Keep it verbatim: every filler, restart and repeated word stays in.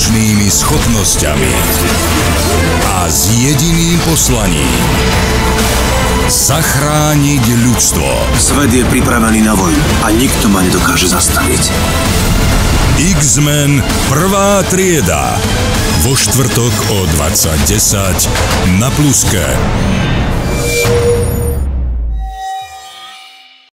výnimočnými schopnosťami a s jediným poslaním zachrániť ľudstvo. Svet je pripravený na vojnu a nikto ma nedokáže zastaviť. X-Men prvá trieda. Vo štvrtok o dvadsať desať na Pluske.